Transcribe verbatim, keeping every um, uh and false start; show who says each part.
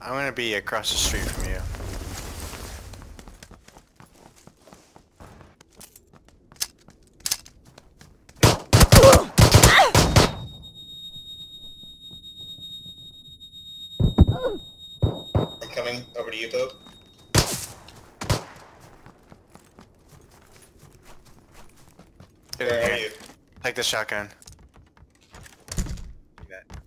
Speaker 1: I'm gonna be across the street from you.
Speaker 2: I'm coming over to you, Pope.
Speaker 1: Get
Speaker 2: Where
Speaker 1: in
Speaker 2: are
Speaker 1: here.
Speaker 2: you?
Speaker 1: Take the shotgun.